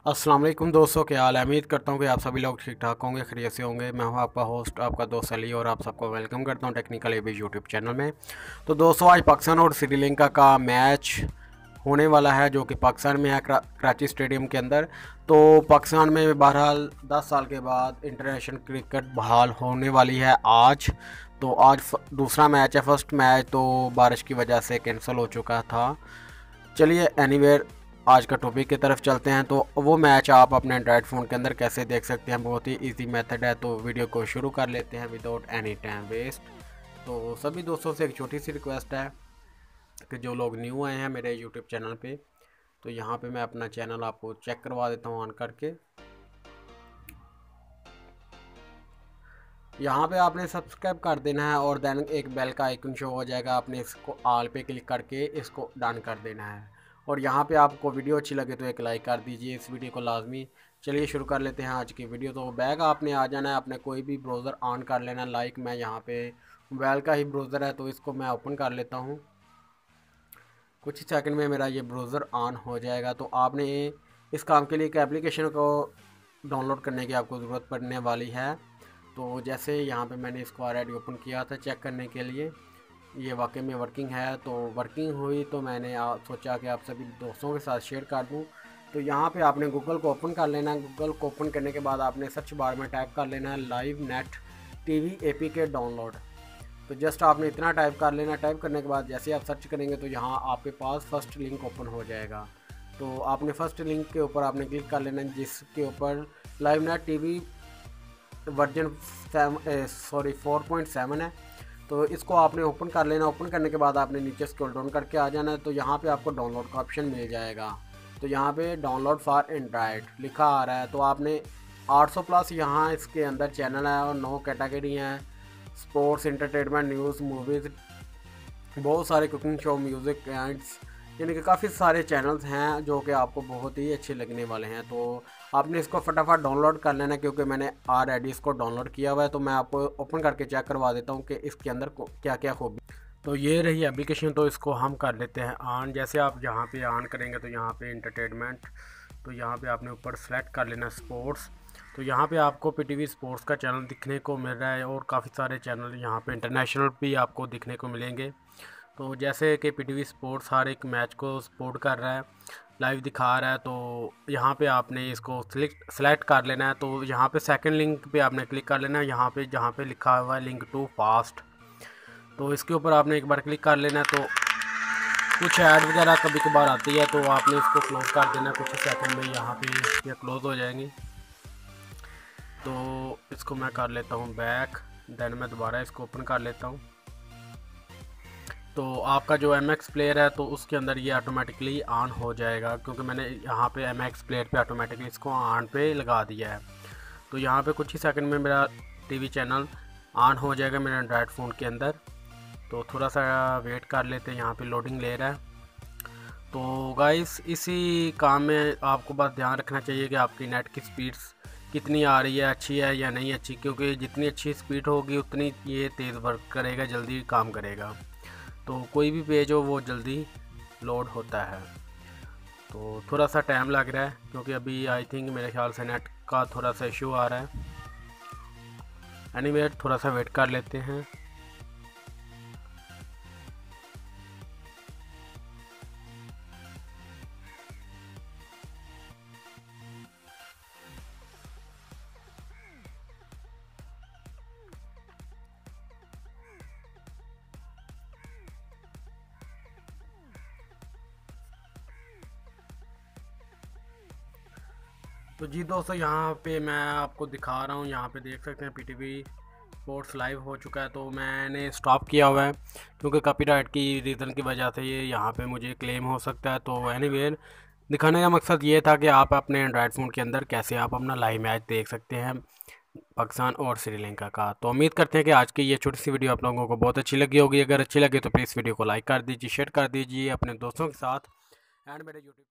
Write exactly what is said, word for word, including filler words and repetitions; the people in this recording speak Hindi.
अस्सलाम वालेकुम दोस्तों, क्या हाल है। उम्मीद करता हूँ कि आप सभी लोग ठीक ठाक होंगे, खैरियत से होंगे। मैं हूँ आपका होस्ट, आपका दोस्त अली, और आप सबको वेलकम करता हूँ टेक्निकल एबी यूट्यूब चैनल में। तो दोस्तों, आज पाकिस्तान और श्रीलंका का मैच होने वाला है, जो कि पाकिस्तान में है, कराची स्टेडियम के अंदर। तो पाकिस्तान में बहरहाल दस साल के बाद इंटरनेशनल क्रिकेट बहाल होने वाली है आज। तो आज दूसरा मैच है। फर्स्ट मैच तो बारिश की वजह से कैंसिल हो चुका था। चलिए एनीवेयर, आज का टॉपिक की तरफ चलते हैं। तो वो मैच आप अपने एंड्रॉयड फ़ोन के अंदर कैसे देख सकते हैं, बहुत ही इजी मेथड है। तो वीडियो को शुरू कर लेते हैं विदाउट एनी टाइम वेस्ट। तो सभी दोस्तों से एक छोटी सी रिक्वेस्ट है कि जो लोग न्यू आए हैं मेरे यूट्यूब चैनल पे, तो यहाँ पे मैं अपना चैनल आपको चेक करवा देता हूँ ऑन करके। यहाँ पे आपने सब्सक्राइब कर देना है और देन एक बेल का आइकन शो हो जाएगा, आपने इसको ऑल पे क्लिक करके इसको डन कर देना है। और यहाँ पे आपको वीडियो अच्छी लगे तो एक लाइक कर दीजिए इस वीडियो को लाजमी। चलिए शुरू कर लेते हैं आज की वीडियो। तो बैग आपने आ जाना है, आपने कोई भी ब्राउज़र ऑन कर लेना है। लाइक मैं यहाँ पे मोबाइल का ही ब्राउज़र है, तो इसको मैं ओपन कर लेता हूँ। कुछ ही सेकंड में मेरा ये ब्राउज़र ऑन हो जाएगा। तो आपने इस काम के लिए एक एप्लीकेशन को डाउनलोड करने की आपको ज़रूरत पड़ने वाली है। तो जैसे यहाँ पे मैंने इसको ऑलरेडी ओपन किया था चेक करने के लिए, ये वाकई में वर्किंग है। तो वर्किंग हुई तो मैंने आ, सोचा कि आप सभी दोस्तों के साथ शेयर कर दूँ। तो यहाँ पे आपने गूगल को ओपन कर लेना है। गूगल को ओपन करने के बाद आपने सर्च बार में टाइप कर लेना है live net TV APK download. तो जस्ट आपने इतना टाइप कर लेना। टाइप करने के बाद जैसे आप सर्च करेंगे तो यहाँ आपके पास फर्स्ट लिंक ओपन हो जाएगा। तो आपने फर्स्ट लिंक के ऊपर आपने क्लिक कर लेना, जिसके ऊपर live net TV version sorry four point seven है। तो इसको आपने ओपन कर लेना। ओपन करने के बाद आपने नीचे स्क्रॉल डाउन करके आ जाना है। तो यहाँ पे आपको डाउनलोड का ऑप्शन मिल जाएगा। तो यहाँ पे डाउनलोड फॉर एंड्रॉयड लिखा आ रहा है। तो आपने आठ सौ प्लस यहाँ इसके अंदर चैनल है और नौ कैटेगरी हैं, स्पोर्ट्स, एंटरटेनमेंट, न्यूज़, मूवीज़, बहुत सारे कुकिंग शो, म्यूज़िक एंड्स, यानी कि काफ़ी सारे चैनल्स हैं जो कि आपको बहुत ही अच्छे लगने वाले हैं। तो आपने इसको फटाफट डाउनलोड कर लेना, क्योंकि मैंने ऑलरेडी इसको डाउनलोड किया हुआ है। तो मैं आपको ओपन करके चेक करवा देता हूँ कि इसके अंदर क्या क्या खूबी। तो ये रही एप्लीकेशन, तो इसको हम कर लेते हैं ऑन। जैसे आप यहाँ पे ऑन करेंगे तो यहाँ पे एंटरटेनमेंट, तो यहाँ पे आपने ऊपर सेलेक्ट कर लेना स्पोर्ट्स। तो यहाँ पे आपको पीटीवी स्पोर्ट्स का चैनल दिखने को मिल रहा है और काफ़ी सारे चैनल यहाँ पे इंटरनेशनल भी आपको दिखने को मिलेंगे। तो जैसे कि पीटीवी स्पोर्ट्स हर एक मैच को सपोर्ट कर रहा है, लाइव दिखा रहा है। तो यहाँ पे आपने इसको सिलेक्ट सेलेक्ट कर लेना है। तो यहाँ पे सेकंड लिंक पे आपने क्लिक कर लेना है, यहाँ पे जहाँ पे लिखा हुआ है लिंक टू फास्ट। तो इसके ऊपर आपने एक बार क्लिक कर लेना है। तो कुछ ऐड वगैरह कभी कभार आती है, तो आपने इसको क्लोज कर देना है। कुछ सेकंड में यहाँ पे ये क्लोज हो जाएंगी। तो इसको मैं कर लेता हूँ बैक, देन मैं दोबारा इसको ओपन कर लेता हूँ। तो आपका जो एम एक्स प्लेयर है तो उसके अंदर ये ऑटोमेटिकली ऑन हो जाएगा, क्योंकि मैंने यहाँ पे एम एक्स प्लेयर पे ऑटोमेटिकली इसको ऑन पे लगा दिया है। तो यहाँ पे कुछ ही सेकंड में मेरा टीवी चैनल ऑन हो जाएगा मेरे एंड्रॉयड फ़ोन के अंदर। तो थोड़ा सा वेट कर लेते हैं, यहाँ पे लोडिंग ले रहा है। तो गाइस, इसी काम में आपको बस ध्यान रखना चाहिए कि आपकी नेट की स्पीड्स कितनी आ रही है, अच्छी है या नहीं अच्छी, क्योंकि जितनी अच्छी स्पीड होगी उतनी ये तेज़ वर्क करेगा, जल्दी काम करेगा। तो कोई भी पेज हो वो जल्दी लोड होता है। तो थोड़ा सा टाइम लग रहा है, क्योंकि अभी आई थिंक मेरे ख्याल से नेट का थोड़ा सा इशू आ रहा है। एनीवे थोड़ा सा वेट कर लेते हैं। तो जी दोस्तों, यहाँ पे मैं आपको दिखा रहा हूँ, यहाँ पे देख सकते हैं पीटीवी स्पोर्ट्स लाइव हो चुका है। तो मैंने स्टॉप किया हुआ है, क्योंकि कॉपीराइट की रीज़न की वजह से ये यहाँ पे मुझे क्लेम हो सकता है। तो एनीवे दिखाने का मकसद ये था कि आप अपने एंड्रॉयड फ़ोन के अंदर कैसे आप अपना लाइव मैच देख सकते हैं पाकिस्तान और श्रीलंका का। तो उम्मीद करते हैं कि आज की ये छोटी सी वीडियो आप लोगों को बहुत अच्छी लगी होगी। अगर अच्छी लगे तो प्लीज़ वीडियो को लाइक कर दीजिए, शेयर कर दीजिए अपने दोस्तों के साथ, एंड मेरे यूट्यूब